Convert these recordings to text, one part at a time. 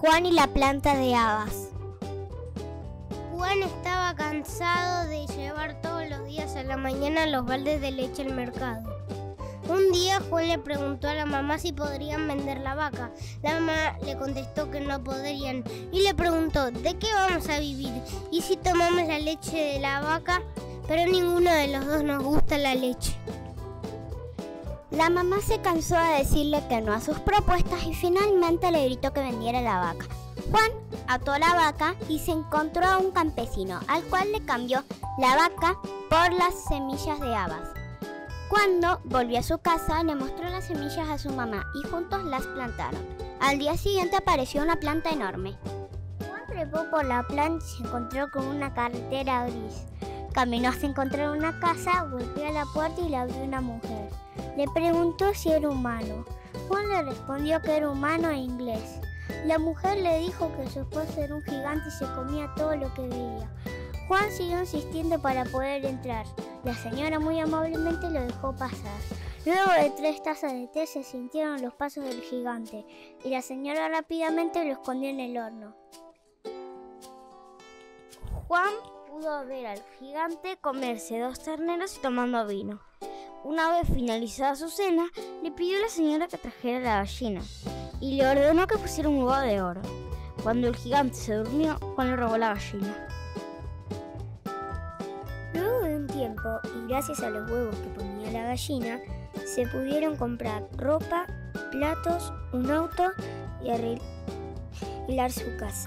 Juan y la planta de habas. Juan estaba cansado de llevar todos los días a la mañana los baldes de leche al mercado. Un día Juan le preguntó a la mamá si podrían vender la vaca. La mamá le contestó que no podrían y le preguntó ¿de qué vamos a vivir? ¿Y si tomamos la leche de la vaca? Pero ninguno de los dos nos gusta la leche. La mamá se cansó de decirle que no a sus propuestas y finalmente le gritó que vendiera la vaca. Juan ató la vaca y se encontró a un campesino, al cual le cambió la vaca por las semillas de habas. Cuando volvió a su casa, le mostró las semillas a su mamá y juntos las plantaron. Al día siguiente apareció una planta enorme. Juan trepó por la planta y se encontró con una carretera gris. Caminó hasta encontrar una casa, golpeó la puerta y le abrió una mujer. Le preguntó si era humano. Juan le respondió que era humano e inglés. La mujer le dijo que su esposo era un gigante y se comía todo lo que veía. Juan siguió insistiendo para poder entrar. La señora muy amablemente lo dejó pasar. Luego de 3 tazas de té se sintieron los pasos del gigante y la señora rápidamente lo escondió en el horno. Juan pudo ver al gigante comerse 2 terneros y tomando vino. Una vez finalizada su cena, le pidió a la señora que trajera la gallina y le ordenó que pusiera un huevo de oro. Cuando el gigante se durmió, Juan le robó la gallina. Luego de un tiempo, y gracias a los huevos que ponía la gallina, se pudieron comprar ropa, platos, un auto y arreglar su casa.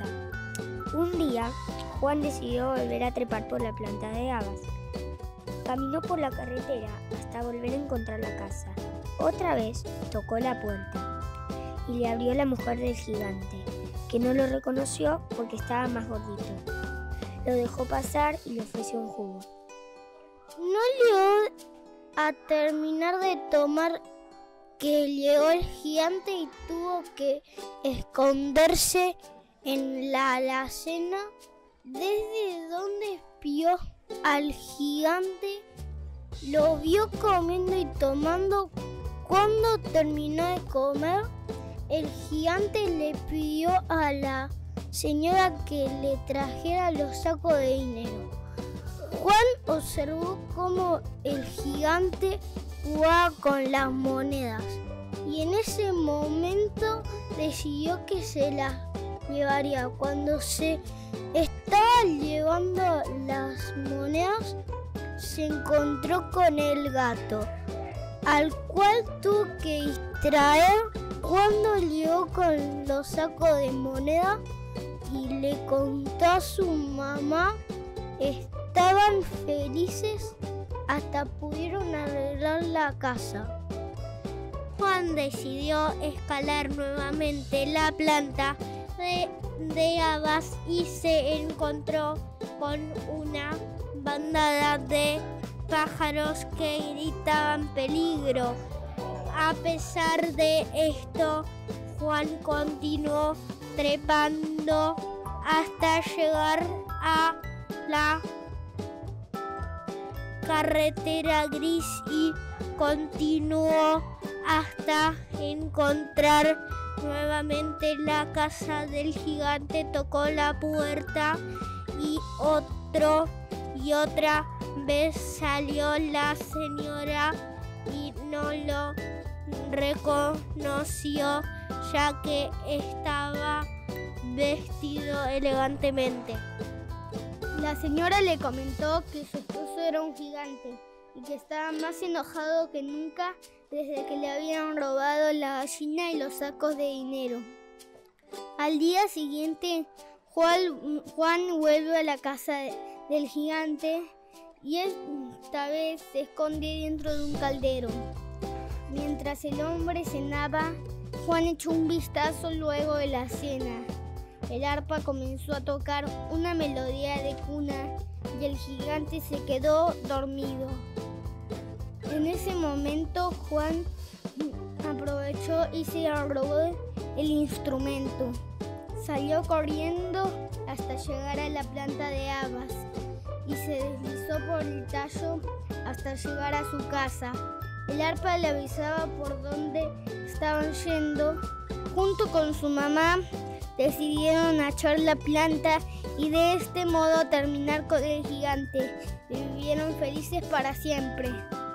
Un día, Juan decidió volver a trepar por la planta de habas. Caminó por la carretera hasta volver a encontrar la casa. Otra vez tocó la puerta y le abrió la mujer del gigante, que no lo reconoció porque estaba más gordito. Lo dejó pasar y le ofreció un jugo. No llegó a terminar de tomar que llegó el gigante y tuvo que esconderse en la alacena, desde donde espió al gigante. Lo vio comiendo y tomando. Cuando terminó de comer, el gigante le pidió a la señora que le trajera los sacos de dinero. Juan observó cómo el gigante jugaba con las monedas y en ese momento decidió que se las llevaría. Cuando se estaba llevando las monedas, se encontró con el gato, al cual tuvo que distraer. Cuando llegó con los sacos de moneda y le contó a su mamá, estaban felices, hasta pudieron arreglar la casa. Juan decidió escalar nuevamente la planta de habas y se encontró con una bandada de pájaros que gritaban peligro. A pesar de esto, Juan continuó trepando hasta llegar a la carretera gris y continuó hasta encontrar nuevamente la casa del gigante. Tocó la puerta y otra vez salió la señora y no lo reconoció, ya que estaba vestido elegantemente. La señora le comentó que su esposo era un gigante y que estaba más enojado que nunca desde que le habían robado la gallina y los sacos de dinero. Al día siguiente, Juan vuelve a la casa del gigante y esta vez se esconde dentro de un caldero. Mientras el hombre cenaba, Juan echó un vistazo luego de la cena. El arpa comenzó a tocar una melodía de cuna y el gigante se quedó dormido. En ese momento Juan aprovechó y se robó el instrumento. Salió corriendo hasta llegar a la planta de habas y se deslizó por el tallo hasta llegar a su casa. El arpa le avisaba por dónde estaban yendo. Junto con su mamá decidieron echar la planta y de este modo terminar con el gigante. Vivieron felices para siempre.